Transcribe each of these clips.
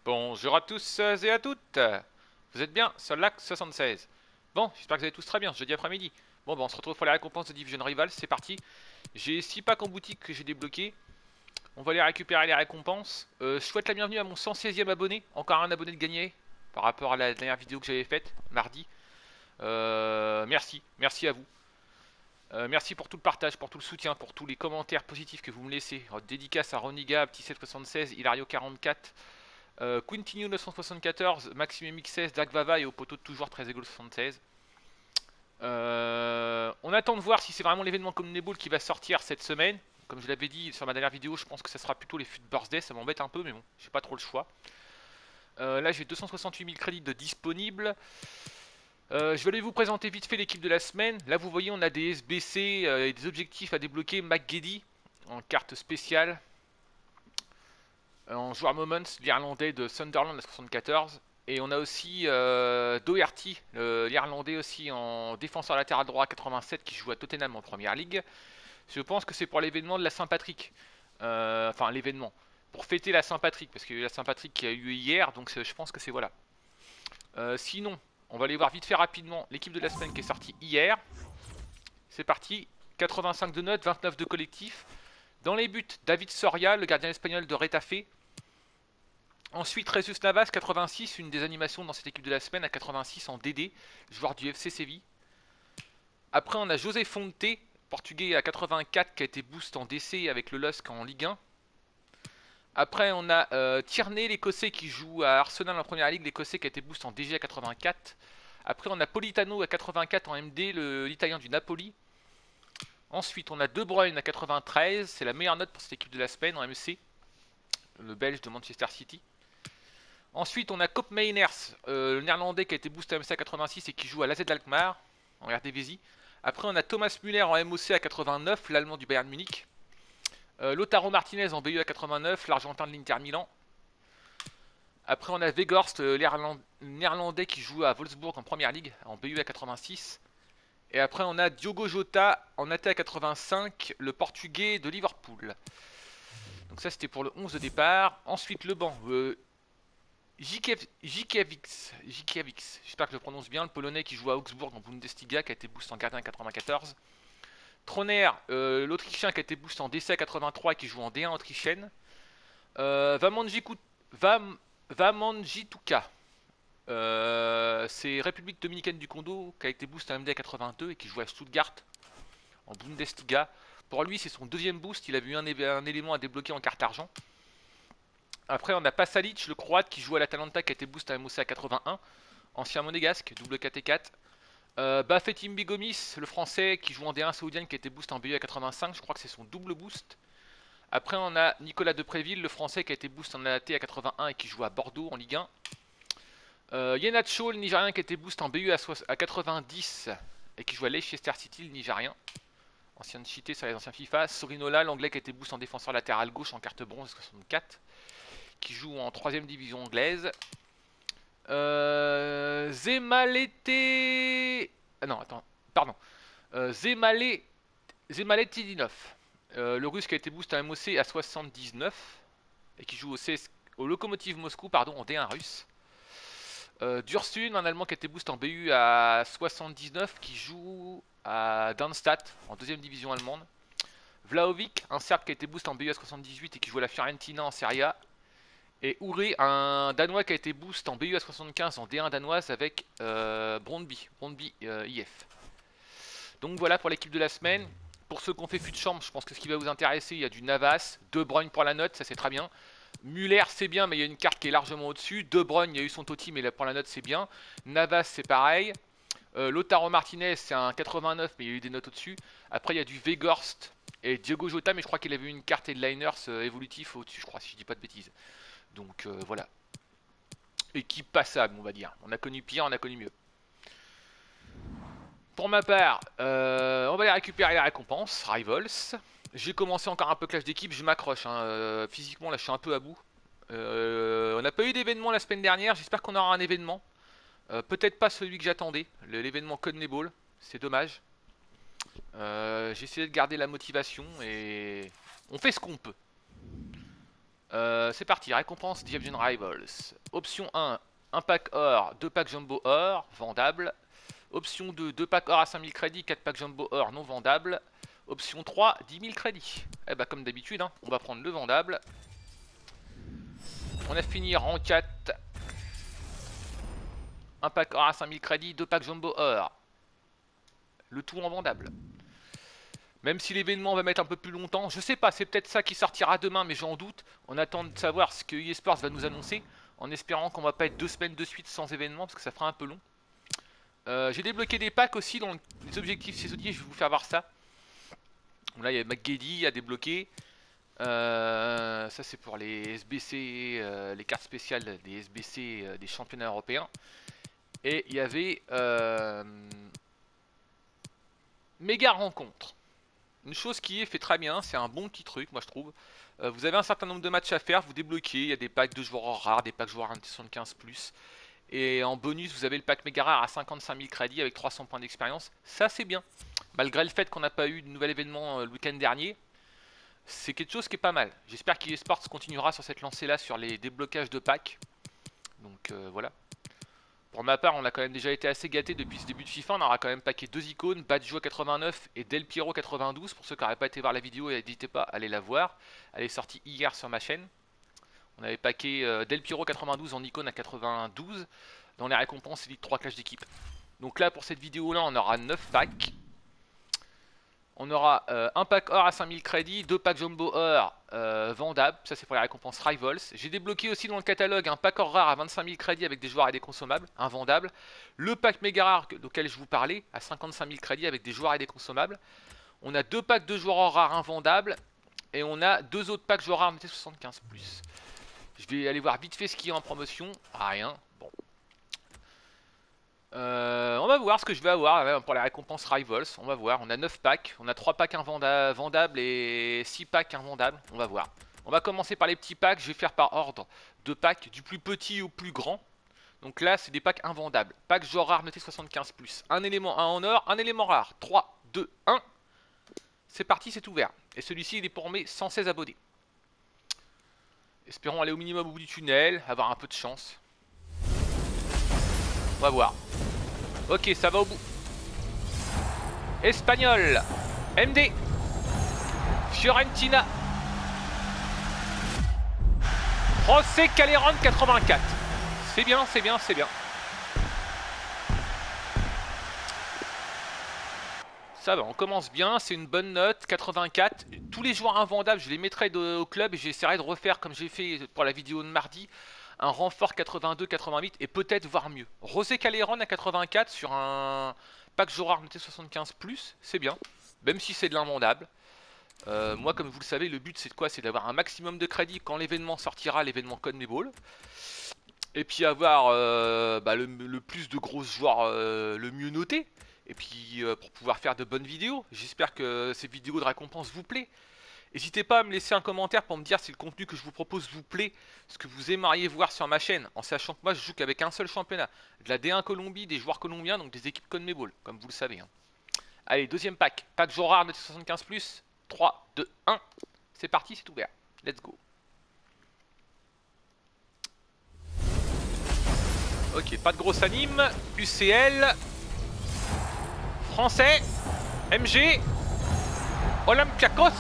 Bonjour à tous et à toutes. Vous êtes bien sur l'Axe 76. Bon, j'espère que vous allez tous très bien, jeudi après-midi. Bon, on se retrouve pour la récompense de Division Rival, c'est parti. J'ai 6 packs en boutique que j'ai débloqués. On va aller récupérer les récompenses. Je souhaite la bienvenue à mon 116e abonné. Encore un abonné de gagné par rapport à la dernière vidéo que j'avais faite, mardi. Merci à vous. Merci pour tout le partage, pour tout le soutien, pour tous les commentaires positifs que vous me laissez. Dédicace à Roniga, Petit 776, Hilario 44, Quintinho 974, Maxime MX16, Dark Vava et au poteau de toujours 13,76. On attend de voir si c'est vraiment l'événement Communable qui va sortir cette semaine. Comme je l'avais dit sur ma dernière vidéo, je pense que ça sera plutôt les FUT Birthday, ça m'embête un peu, mais bon, j'ai pas trop le choix. Là, j'ai 268 000 crédits de disponibles. Je vais aller vous présenter vite fait l'équipe de la semaine. Là, vous voyez, on a des SBC et des objectifs à débloquer. McGeady en carte spéciale. En joueur Moments, l'Irlandais de Sunderland à 74. Et on a aussi Doherty, l'Irlandais aussi en défenseur latéral droit à 87 qui joue à Tottenham en Première Ligue. Je pense que c'est pour l'événement de la Saint-Patrick. Enfin, l'événement. Pour fêter la Saint-Patrick, parce qu'il y a eu la Saint-Patrick qui a eu hier, donc je pense que c'est voilà. Sinon, on va aller voir vite fait rapidement l'équipe de la semaine qui est sortie hier. C'est parti. 85 de notes, 29 de collectif. Dans les buts, David Soria, le gardien espagnol de Retafe. Ensuite, Jesus Navas, 86, une des animations dans cette équipe de la semaine à 86 en DD, joueur du FC Séville. Après, on a José Fonte, portugais à 84, qui a été boost en DC avec le LOSC en Ligue 1. Après, on a Tierney, l'écossais qui joue à Arsenal en Première Ligue, l'écossais qui a été boost en DG à 84. Après, on a Politano à 84 en MD, l'italien du Napoli. Ensuite, on a De Bruyne à 93, c'est la meilleure note pour cette équipe de la semaine en MC, le belge de Manchester City. Ensuite, on a Koop Meiners, le néerlandais qui a été boosté à MC à 86 et qui joue à l'AZ Alkmaar en RDVZ. Après, on a Thomas Müller en MOC à 89, l'allemand du Bayern Munich. Lautaro Martinez en BU à 89, l'argentin de l'Inter Milan. Après, on a Weghorst, néerlandais qui joue à Wolfsburg en Première Ligue en BU à 86. Et après, on a Diogo Jota en AT à 85, le portugais de Liverpool. Donc ça, c'était pour le 11 de départ. Ensuite, le banc. Jikiewicz, j'espère que je le prononce bien, le polonais qui joue à Augsbourg en Bundesliga, qui a été boost en gardien 94. Troner, l'autrichien qui a été boost en DC 83 et qui joue en D1 autrichienne. Vamanjituka, c'est République Dominicaine du Congo qui a été boost en MD 82 et qui joue à Stuttgart en Bundesliga. Pour lui, c'est son deuxième boost, il avait eu un élément à débloquer en carte argent. Après, on a Pasalic, le croate qui joue à l'Atalanta, qui a été boost à MOC à 81. Ancien monégasque, double KT4. Bafetim Bigomis, le français qui joue en D1 saoudienne, qui a été boost en BU à 85. Je crois que c'est son double boost. Après, on a Nicolas Depréville, le français qui a été boost en AT à 81 et qui joue à Bordeaux en Ligue 1. Yenacho, le nigérien qui a été boost en BU à 90 et qui joue à Leicester City, le nigérien. Ancien cheaté sur les anciens FIFA. Sorinola, l'anglais qui a été boost en défenseur latéral gauche en carte bronze 64. Qui joue en 3ème division anglaise. Zemalete... Ah non, attends, pardon. Zemaletidinov. Le russe qui a été boosté à MOC à 79 et qui joue au Lokomotiv Moscou pardon, en D1 russe. Dursun, un allemand qui a été boosté en BU à 79 qui joue à Darmstadt en 2ème division allemande. Vlahovic, un serbe qui a été boosté en BU à 78 et qui joue à la Fiorentina en Serie A. Et Ouré, un Danois qui a été boost en BU à 75 en D1 danoise avec Brondby IF. Donc voilà pour l'équipe de la semaine. Pour ceux qui ont fait fut de chambre, je pense que ce qui va vous intéresser, il y a du Navas, De Bruyne pour la note, ça c'est très bien. Muller c'est bien, mais il y a une carte qui est largement au-dessus. De Bruyne, il y a eu son Totti, mais pour la note c'est bien. Navas c'est pareil. Lautaro Martinez c'est un 89, mais il y a eu des notes au-dessus. Après il y a du Weghorst et Diogo Jota, mais je crois qu'il avait eu une carte headliners évolutif au-dessus, je crois, si je dis pas de bêtises. Donc voilà. Équipe passable, on va dire. On a connu pire, on a connu mieux. Pour ma part, on va aller récupérer la récompense, Rivals. J'ai commencé encore un peu clash d'équipe, je m'accroche. Physiquement, là, je suis un peu à bout. On n'a pas eu d'événement la semaine dernière, j'espère qu'on aura un événement. Peut-être pas celui que j'attendais, l'événement CONMEBOL, c'est dommage. J'ai essayé de garder la motivation et on fait ce qu'on peut. C'est parti, récompense Diablo Rivals. Option 1, un pack or, 2 packs jumbo or, vendable. Option 2, 2 packs or à 5000 crédits, 4 packs jumbo or non vendables. Option 3, 10 000 crédits. Eh bah comme d'habitude, hein, on va prendre le vendable. On a fini rang 4. Un pack or à 5000 crédits, 2 packs jumbo or. Le tout en vendable. Même si l'événement va mettre un peu plus longtemps, je sais pas, c'est peut-être ça qui sortira demain, mais j'en doute. On attend de savoir ce que eSports va nous annoncer, en espérant qu'on va pas être 2 semaines de suite sans événement, parce que ça fera un peu long. J'ai débloqué des packs aussi dans les objectifs saisonniers, je vais vous faire voir ça. Donc là, il y a McGeady à débloquer. Ça, c'est pour les SBC, les cartes spéciales des SBC des championnats européens. Et il y avait méga rencontre. Une chose qui est fait très bien, c'est un bon petit truc, moi je trouve. Vous avez un certain nombre de matchs à faire, vous débloquez, il y a des packs de joueurs rares, des packs joueurs 75+. Et en bonus, vous avez le pack méga rare à 55 000 crédits avec 300 points d'expérience. Ça, c'est bien. Malgré le fait qu'on n'a pas eu de nouvel événement le week-end dernier, c'est quelque chose qui est pas mal. J'espère qu'eSports continuera sur cette lancée-là sur les déblocages de packs. Donc voilà. Pour ma part, on a quand même déjà été assez gâté depuis ce début de FIFA. On aura quand même packé 2 icônes, Badjo 89 et Del Piero 92. Pour ceux qui n'auraient pas été voir la vidéo, n'hésitez pas à aller la voir. Elle est sortie hier sur ma chaîne. On avait packé Del Piero 92 en icône à 92 dans les récompenses Elite 3 Clash d'équipe. Donc là, pour cette vidéo-là, on aura 9 packs. On aura un pack or à 5000 crédits, 2 packs jumbo or vendables, ça c'est pour les récompenses Rivals. J'ai débloqué aussi dans le catalogue un pack or rare à 25 000 crédits avec des joueurs et des consommables, invendable. Le pack méga rare auquel je vous parlais à 55 000 crédits avec des joueurs et des consommables. On a 2 packs de joueurs or rares invendables et on a 2 autres packs joueurs rares MT75+. Je vais aller voir vite fait ce qu'il y a en promotion. Ah, rien, bon. On va voir ce que je vais avoir pour les récompenses Rivals. On va voir. On a 9 packs. On a 3 packs vendables et 6 packs invendables. On va voir. On va commencer par les petits packs. Je vais faire par ordre de packs du plus petit au plus grand. Donc là, c'est des packs invendables. Pack genre rare noté 75+. Un élément 1 en or, un élément rare. 3, 2, 1. C'est parti, c'est ouvert. Et celui-ci, il est pour mes 116 abonnés. Espérons aller au minimum au bout du tunnel, avoir un peu de chance. On va voir. Ok, ça va au bout. Espagnol. MD. Fiorentina. José Calderón 84. C'est bien, c'est bien, c'est bien. Ça va, on commence bien, c'est une bonne note, 84. Tous les joueurs invendables, je les mettrai au club et j'essaierai de refaire comme j'ai fait pour la vidéo de mardi. Un renfort 82, 88 et peut-être voir mieux. José Calderón à 84 sur un pack joueur noté 75+, c'est bien. Même si c'est de l'invendable. Moi, comme vous le savez, le but c'est de quoi? C'est d'avoir un maximum de crédit quand l'événement sortira, l'événement CONMEBOL. Et puis avoir le plus de gros joueurs le mieux noté. Et puis pour pouvoir faire de bonnes vidéos. J'espère que ces vidéos de récompense vous plaît. N'hésitez pas à me laisser un commentaire pour me dire si le contenu que je vous propose vous plaît, ce que vous aimeriez voir sur ma chaîne, en sachant que moi je joue qu'avec un seul championnat, de la D1 Colombie, des joueurs colombiens, donc des équipes CONMEBOL, comme vous le savez. Hein. Allez, deuxième pack, pack jour rare noté 75+, 3, 2, 1, c'est parti, c'est ouvert, let's go. Ok, pas de grosse anime, UCL, français, MG, Olympiakos.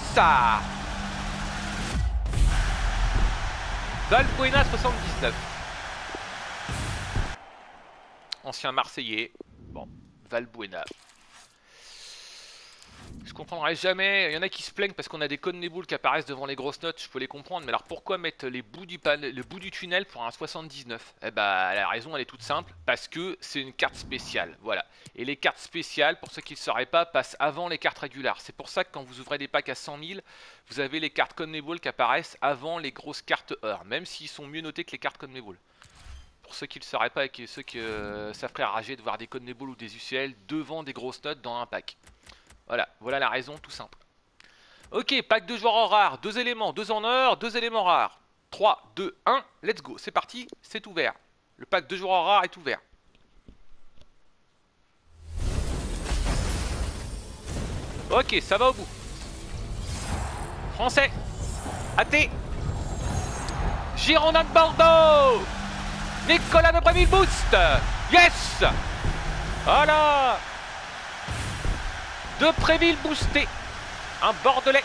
Valbuena 79. Ancien Marseillais. Bon, Valbuena. Je comprendrai jamais. Il y en a qui se plaignent parce qu'on a des CONMEBOL qui apparaissent devant les grosses notes. Je peux les comprendre. Mais alors pourquoi mettre le bout du tunnel pour un 79? Eh bah la raison elle est toute simple. Parce que c'est une carte spéciale. Voilà. Et les cartes spéciales, pour ceux qui ne le sauraient pas, passent avant les cartes régulières. C'est pour ça que quand vous ouvrez des packs à 100 000, vous avez les cartes CONMEBOL qui apparaissent avant les grosses cartes or. Même s'ils sont mieux notés que les cartes CONMEBOL. Pour ceux qui ne le sauraient pas et ceux qui ça ferait rager de voir des CONMEBOL ou des UCL devant des grosses notes dans un pack. Voilà, voilà la raison, tout simple. Ok, pack de joueurs en rare, 2 éléments, 2 en or, 2 éléments rares. 3, 2, 1, let's go, c'est parti, c'est ouvert. Le pack de joueurs en rare est ouvert. Ok, ça va au bout. Français, AT, Girondin de Bordeaux. Nicolas de Bréville boost. Yes. Voilà. De Préville boosté. Un Bordelais.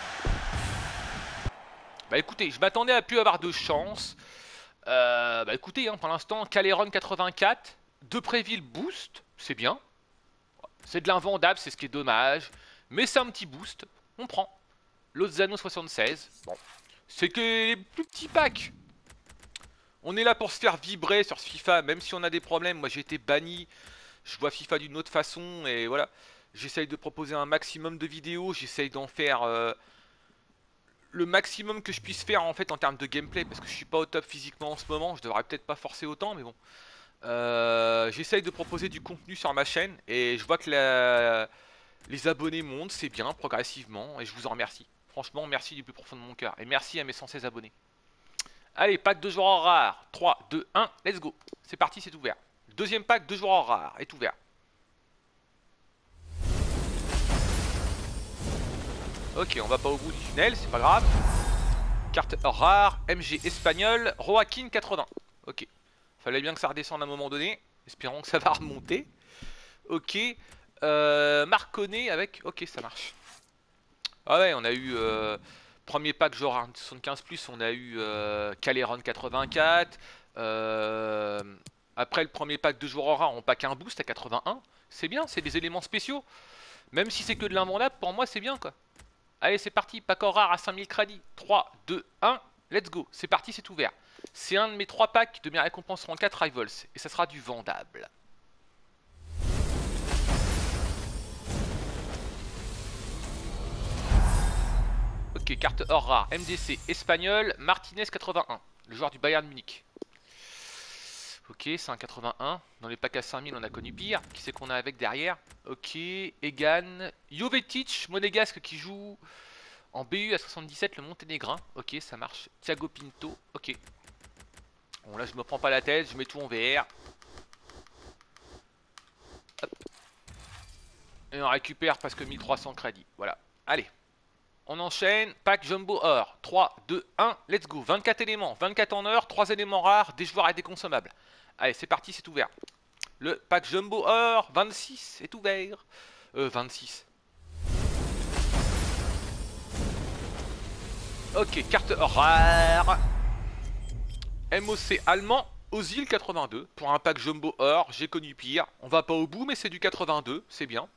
Bah écoutez, je m'attendais à plus avoir de chance. Bah écoutez, hein, pour l'instant, Caléron 84, Depréville boost, c'est bien. C'est de l'invendable, c'est ce qui est dommage. Mais c'est un petit boost, on prend. Lozano 76, bon. C'est que les plus petits packs. On est là pour se faire vibrer sur ce FIFA, même si on a des problèmes. Moi j'ai été banni, je vois FIFA d'une autre façon et voilà. J'essaye de proposer un maximum de vidéos, j'essaye d'en faire... le maximum que je puisse faire en fait en termes de gameplay, parce que je suis pas au top physiquement en ce moment, je devrais peut-être pas forcer autant, mais bon. J'essaye de proposer du contenu sur ma chaîne et je vois que les abonnés montent, c'est bien, progressivement, et je vous en remercie. Franchement, merci du plus profond de mon cœur, et merci à mes 116 abonnés. Allez, pack de joueurs rares, 3, 2, 1, let's go. C'est parti, c'est ouvert. Deuxième pack de joueurs rares est ouvert. Ok, on va pas au bout du tunnel, c'est pas grave. Carte rare, MG espagnol, Joaquin 80. Ok, fallait bien que ça redescende à un moment donné. Espérons que ça va remonter. Ok, Marconnet avec... Ok, ça marche. Ah ouais, on a eu... premier pack genre 75+, on a eu Caléron 84. Après le premier pack de joueurs rares, on pack un boost à 81. C'est bien, c'est des éléments spéciaux. Même si c'est que de l'invendable, pour moi c'est bien quoi. Allez, c'est parti, pack en rare à 5000 crédits. 3, 2, 1, let's go. C'est parti, c'est ouvert. C'est un de mes 3 packs de mes récompenses rang 4 Rivals. Et ça sera du vendable. Ok, carte or rare, MDC espagnol, Martinez 81. Le joueur du Bayern Munich. Ok, c'est un 81. Dans les packs à 5000, on a connu pire. Qui c'est qu'on a avec derrière? Ok, Egan. Jovetic, monégasque qui joue... En BU à 77, le Monténégrin. Ok, ça marche. Thiago Pinto. Ok. Bon, là, je me prends pas la tête. Je mets tout en VR. Hop. Et on récupère presque 1300 crédits. Voilà. Allez. On enchaîne. Pack Jumbo Or. 3, 2, 1. Let's go. 24 éléments. 24 en or. 3 éléments rares. Des joueurs et des consommables. Allez, c'est parti. C'est ouvert. Le pack Jumbo Or. 26 est ouvert. 26. Ok, carte rare. MOC allemand, Ozil 82. Pour un pack Jumbo Or, j'ai connu pire. On va pas au bout, mais c'est du 82. C'est bien.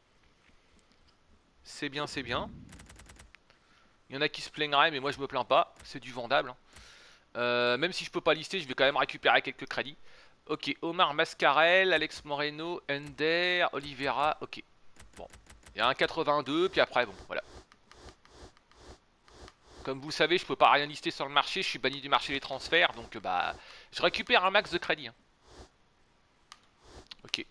C'est bien, c'est bien. Il y en a qui se plaigneraient, mais moi je me plains pas. C'est du vendable. Même si je peux pas lister, je vais quand même récupérer quelques crédits. Ok, Omar Mascarel, Alex Moreno, Ender, Oliveira. Ok. Bon. Il y a un 82, puis après, bon, voilà. Comme vous le savez, je peux pas rien lister sur le marché, je suis banni du marché des transferts, donc bah je récupère un max de crédit. Hein. Ok.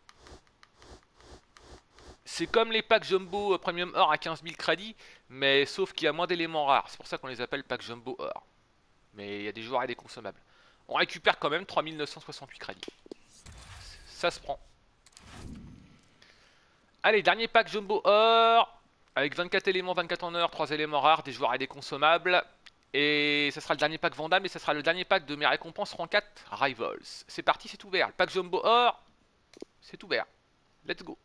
C'est comme les packs Jumbo Premium Or à 15 000 crédits, mais sauf qu'il y a moins d'éléments rares. C'est pour ça qu'on les appelle packs Jumbo Or. Mais il y a des joueurs et des consommables. On récupère quand même 3968 crédits. Ça se prend. Allez, dernier pack Jumbo Or. Avec 24 éléments, 24 en or, 3 éléments rares, des joueurs et des consommables. Et ça sera le dernier pack vendable et ça sera le dernier pack de mes récompenses rang 4 Rivals. C'est parti, c'est ouvert. Le pack Jumbo Or, c'est ouvert. Let's go.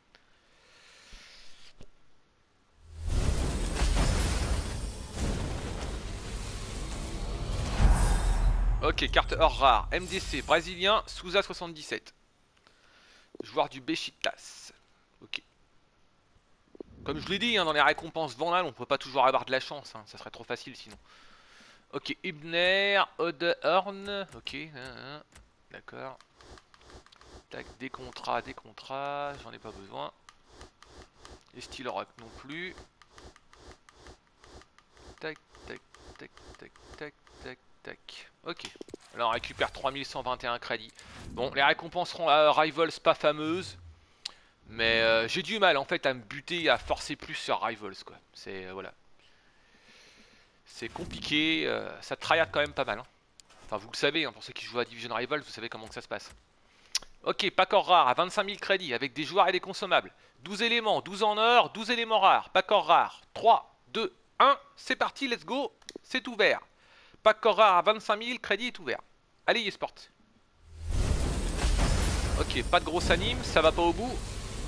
Ok, carte or rare. MDC, brésilien, Souza 77. Joueur du Besiktas. Ok. Comme je l'ai dit, hein, dans les récompenses vendables, on peut pas toujours avoir de la chance. Hein, ça serait trop facile sinon. Ok, Ibner, Odehorn. Ok, d'accord. Tac, des contrats, j'en ai pas besoin. Et Steel Rock non plus. Tac, tac, tac, tac, tac, tac, tac. Ok. Là on récupère 3121 crédits. Bon, les récompenses Rivals pas fameuses. Mais j'ai du mal en fait à me buter, à forcer plus sur Rivals quoi. C'est voilà. C'est compliqué, ça tryhard quand même pas mal. Hein. Enfin vous le savez, hein, pour ceux qui jouent à Division Rivals, vous savez comment que ça se passe. Ok, pack or rare à 25 000 crédits avec des joueurs et des consommables. 12 éléments, 12 en or, 12 éléments rares. Pack or rare, 3, 2, 1, c'est parti, let's go. C'est ouvert. Pack corps rare à 25 000, crédit est ouvert. Allez, eSport. Ok, pas de grosse anime, ça va pas au bout.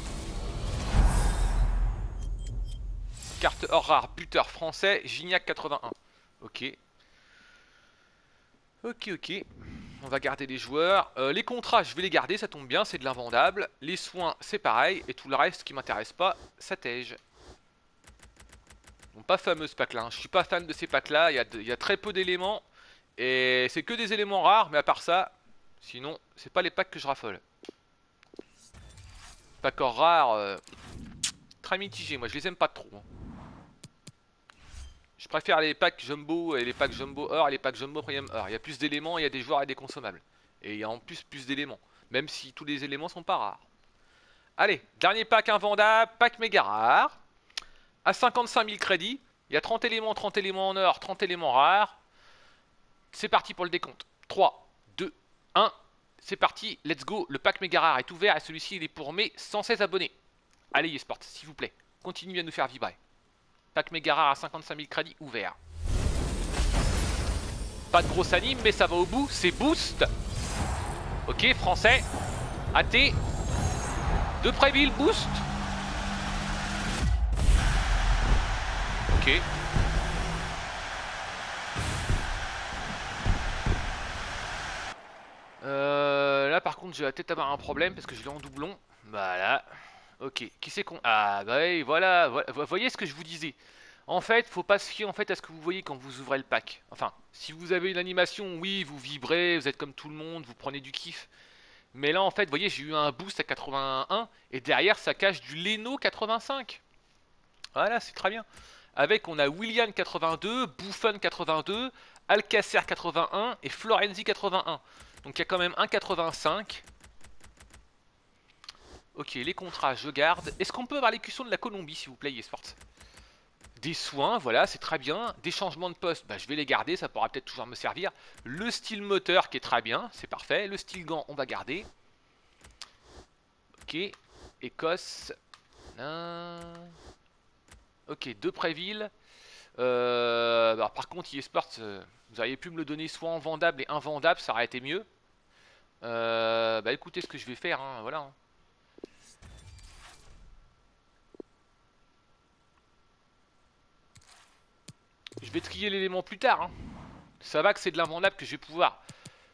Carte or rare, buteur français, Gignac 81. Ok. Ok. On va garder les joueurs. Les contrats, je vais les garder, ça tombe bien, c'est de l'invendable. Les soins, c'est pareil. Et tout le reste qui m'intéresse pas, ça tège. Bon, pas fameux ce pack là, hein. Je suis pas fan de ces packs là, il y a très peu d'éléments. Et c'est que des éléments rares, mais à part ça, sinon, c'est pas les packs que je raffole. Packs or rares, très mitigé, moi je les aime pas trop, hein. Je préfère les packs jumbo et les packs jumbo or et les packs jumbo premium or. Il y a plus d'éléments, il y a des joueurs et des consommables. Et il y a en plus d'éléments. Même si tous les éléments sont pas rares. Allez, dernier pack invendable, pack méga rare. À 55 000 crédits. Il y a 30 éléments en or, 30 éléments rares. C'est parti pour le décompte. 3, 2, 1. C'est parti, let's go. Le pack méga rare est ouvert et celui-ci il est pour mes 116 abonnés. Allez, eSport, s'il vous plaît. Continuez à nous faire vibrer. Pack méga rare à 55 000 crédits ouvert. Pas de grosse anime, mais ça va au bout. C'est boost. Ok, français. AT. De Préville, boost. Ok. Là par contre je vais peut-être avoir un problème parce que je l'ai en doublon. Voilà. Ok. Qui c'est qu'on... Ah bah oui, voilà. Vous voyez ce que je vous disais. En fait, faut pas se fier en fait à ce que vous voyez quand vous ouvrez le pack. Enfin, si vous avez une animation, oui, vous vibrez, vous êtes comme tout le monde, vous prenez du kiff. Mais là, en fait, vous voyez, j'ai eu un boost à 81 et derrière, ça cache du Leno 85. Voilà, c'est très bien. Avec, on a Willian 82, Buffon 82, Alcacer 81 et Florenzi 81. Donc il y a quand même un 85. Ok, les contrats, je garde. Est-ce qu'on peut avoir l'écusson de la Colombie, s'il vous plaît, eSports? Des soins, voilà, c'est très bien. Des changements de poste, bah, je vais les garder, ça pourra peut-être toujours me servir. Le style moteur qui est très bien, c'est parfait. Le style gant, on va garder. Ok, Écosse. Ok, deux Préville. Bah, par contre, eSports, vous auriez pu me le donner soit en vendable et invendable, ça aurait été mieux. Bah écoutez ce que je vais faire, hein, voilà, hein. Je vais trier l'élément plus tard, hein. Ça va que c'est de l'invendable que je vais pouvoir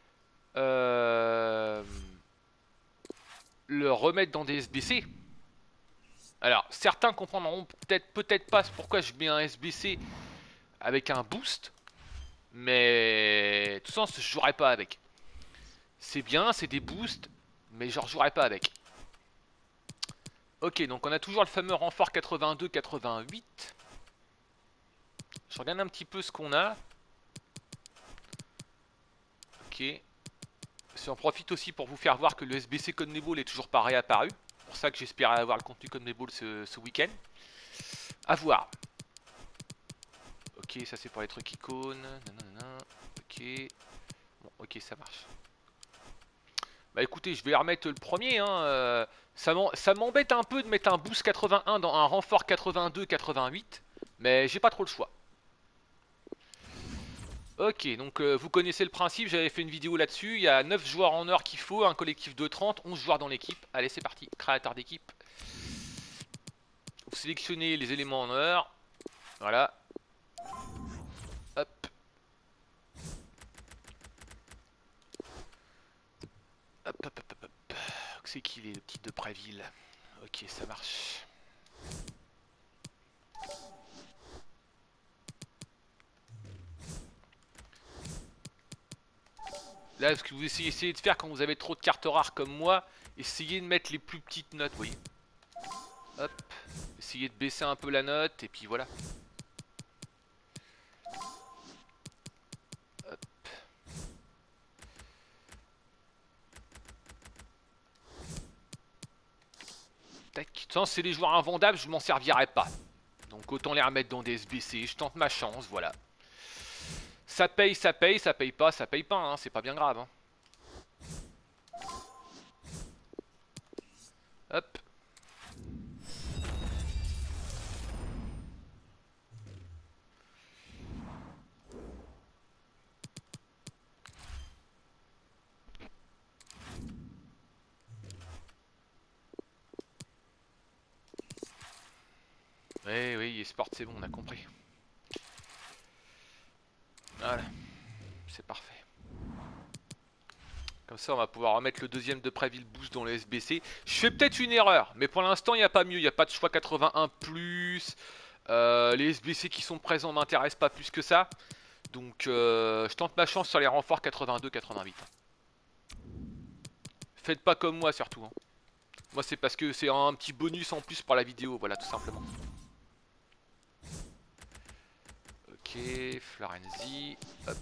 le remettre dans des SBC. Alors, certains comprendront peut-être pas pourquoi je mets un SBC avec un boost. Mais de toute façon, je jouerai pas avec. C'est bien, c'est des boosts, mais je ne jouerai pas avec. Ok, donc on a toujours le fameux renfort 82-88. Je regarde un petit peu ce qu'on a. Ok. J'en profite aussi pour vous faire voir que le SBC CONMEBOL est toujours pas réapparu. C'est pour ça que j'espérais avoir le contenu CONMEBOL ce week-end. A voir. Ok, ça c'est pour les trucs icônes. Nanana. Ok. Bon, ok, ça marche. Bah écoutez, je vais remettre le premier, hein. Ça m'embête un peu de mettre un boost 81 dans un renfort 82-88. Mais j'ai pas trop le choix. Ok, donc vous connaissez le principe, j'avais fait une vidéo là-dessus. Il y a 9 joueurs en or qu'il faut, un collectif de 30, 11 joueurs dans l'équipe. Allez, c'est parti, créateur d'équipe. Vous sélectionnez les éléments en or. Voilà. Hop. Hop. C'est qui les petits de Préville? Ok, ça marche. Là, ce que vous essayez de faire quand vous avez trop de cartes rares comme moi, essayez de mettre les plus petites notes, vous voyez. Hop. Essayez de baisser un peu la note, et puis voilà. Hop. Tac. De toute façon, c'est des joueurs invendables, je m'en servirai pas. Donc autant les remettre dans des SBC, je tente ma chance, voilà. Ça paye pas, hein, c'est pas bien grave, hein. Hop. Oui, oui, eSport, c'est bon, on a compris. Voilà, c'est parfait. Comme ça, on va pouvoir remettre le deuxième de Préville Boost dans le SBC. Je fais peut-être une erreur, mais pour l'instant, il n'y a pas mieux. Il n'y a pas de choix 81+. Les SBC qui sont présents m'intéressent pas plus que ça. Donc, je tente ma chance sur les renforts 82-88. Faites pas comme moi, surtout. Hein. Moi, c'est parce que c'est un petit bonus en plus pour la vidéo. Voilà, tout simplement. Ok, Florenzi. Hop.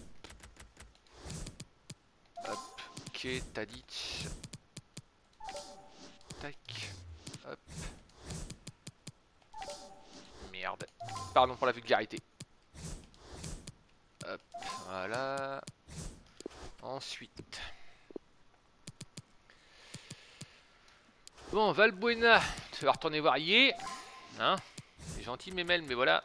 Hop. Ok, Tadic. Tac. Hop. Merde. Pardon pour la vulgarité. Hop. Voilà. Ensuite. Bon, Valbuena. Tu vas retourner voir Yé. Hein? C'est gentil, Memel, mais voilà.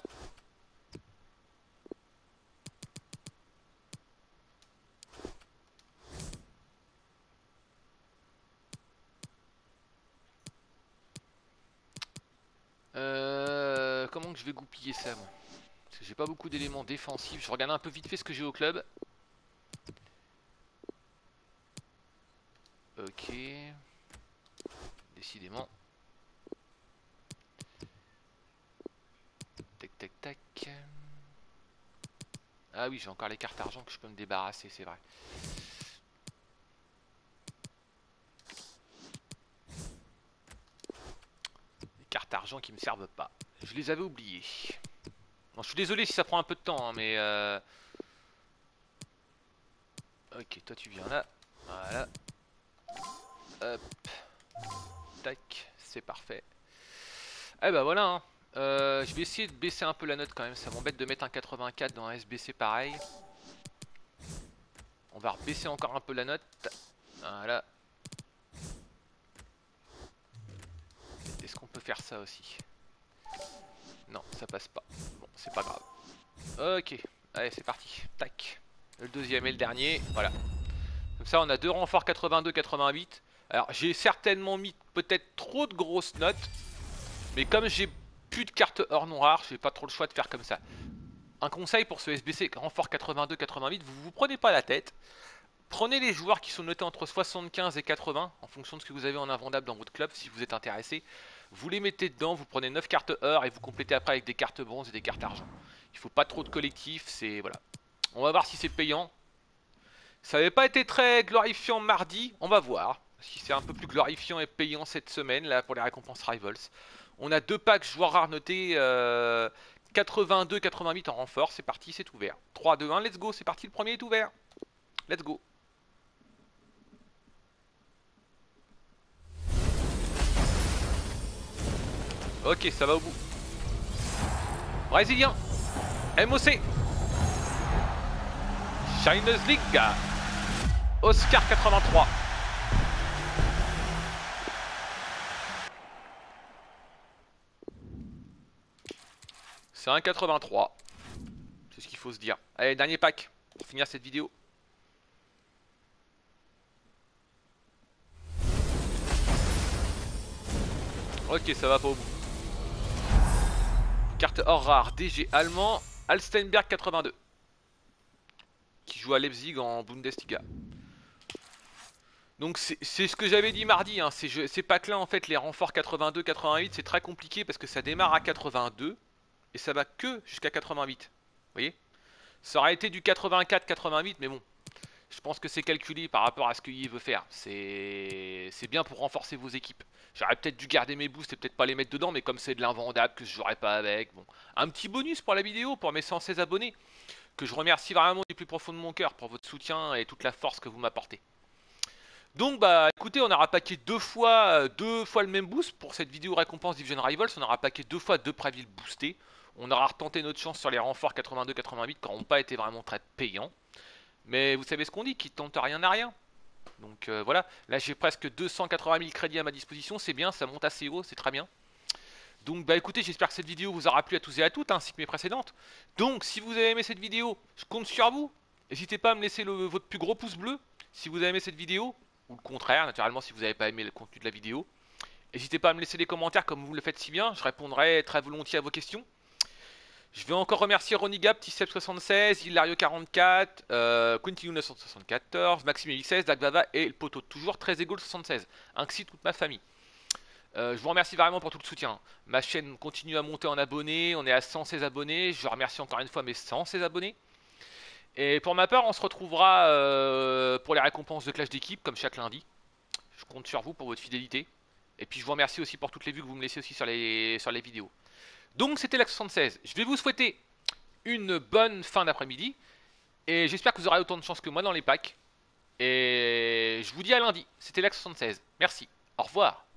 Comment que je vais goupiller ça, moi? Parce que j'ai pas beaucoup d'éléments défensifs. Je regarde un peu vite fait ce que j'ai au club. Ok. Décidément. Tac, tac, tac. Ah oui, j'ai encore les cartes argent que je peux me débarrasser, c'est vrai. Les cartes argent qui me servent pas. Je les avais oubliées. Bon, je suis désolé si ça prend un peu de temps, hein, mais... Ok, toi tu viens là. Voilà. Hop. Tac, c'est parfait. Eh bah voilà, hein. Je vais essayer de baisser un peu la note quand même. Ça m'embête de mettre un 84 dans un SBC pareil. On va rebaisser encore un peu la note. Voilà. Est-ce qu'on peut faire ça aussi? Non, ça passe pas. Bon, c'est pas grave. Ok, allez, c'est parti. Tac. Le deuxième et le dernier. Voilà. Comme ça, on a deux renforts 82-88. Alors, j'ai certainement mis peut-être trop de grosses notes. Mais comme j'ai plus de cartes or non rares, j'ai pas trop le choix de faire comme ça. Un conseil pour ce SBC renfort 82-88, vous vous prenez pas la tête. Prenez les joueurs qui sont notés entre 75 et 80 en fonction de ce que vous avez en invendable dans votre club si vous êtes intéressé. Vous les mettez dedans, vous prenez 9 cartes or et vous complétez après avec des cartes bronze et des cartes argent. Il faut pas trop de collectif, c'est voilà. On va voir si c'est payant. Ça n'avait pas été très glorifiant mardi, on va voir. Si c'est un peu plus glorifiant et payant cette semaine là pour les récompenses Rivals. On a deux packs joueurs rares notés 82-88 en renfort, c'est parti, c'est ouvert. 3, 2, 1, let's go, c'est parti, le premier est ouvert. Let's go. Ok, ça va au bout. Brésilien. MOC. Champions League. Oscar 83. C'est un 83. C'est ce qu'il faut se dire. Allez, dernier pack pour finir cette vidéo. Ok, ça va pas au bout. Carte or rare, DG allemand, Alstenberg 82. Qui joue à Leipzig en Bundesliga. Donc c'est ce que j'avais dit mardi, hein. Ces packs là en fait, les renforts 82-88, c'est très compliqué parce que ça démarre à 82 et ça va que jusqu'à 88. Vous voyez? Ça aurait été du 84-88, mais bon, je pense que c'est calculé par rapport à ce qu'il veut faire. C'est bien pour renforcer vos équipes. J'aurais peut-être dû garder mes boosts et peut-être pas les mettre dedans, mais comme c'est de l'invendable que je jouerai pas avec, bon. Un petit bonus pour la vidéo, pour mes 116 abonnés, que je remercie vraiment du plus profond de mon cœur pour votre soutien et toute la force que vous m'apportez. Donc bah écoutez, on aura packé deux fois le même boost pour cette vidéo récompense Division Rivals. On aura packé deux fois deux Prévilles boostés. On aura retenté notre chance sur les renforts 82-88 qui n'ont pas été vraiment très payants. Mais vous savez ce qu'on dit, qui tente rien à rien. Donc voilà, là j'ai presque 280 000 crédits à ma disposition, c'est bien, ça monte assez haut, c'est très bien. Donc bah écoutez, j'espère que cette vidéo vous aura plu à tous et à toutes, ainsi que mes précédentes. Donc si vous avez aimé cette vidéo, je compte sur vous. N'hésitez pas à me laisser votre plus gros pouce bleu si vous avez aimé cette vidéo, ou le contraire, naturellement si vous n'avez pas aimé le contenu de la vidéo. N'hésitez pas à me laisser des commentaires comme vous le faites si bien, je répondrai très volontiers à vos questions. Je vais encore remercier Ronnie Gap, T-Sep76, Hilario44, Quintino 974, Maxime X16, Dagvava et le poteau toujours très égaux 76, ainsi toute ma famille. Je vous remercie vraiment pour tout le soutien. Ma chaîne continue à monter en abonnés, on est à 116 abonnés, je remercie encore une fois mes 116 abonnés. Et pour ma part, on se retrouvera pour les récompenses de Clash d'équipe, comme chaque lundi. Je compte sur vous pour votre fidélité. Et puis je vous remercie aussi pour toutes les vues que vous me laissez aussi sur les vidéos. Donc c'était la 76. Je vais vous souhaiter une bonne fin d'après-midi. Et j'espère que vous aurez autant de chance que moi dans les packs. Et je vous dis à lundi. C'était la 76. Merci. Au revoir.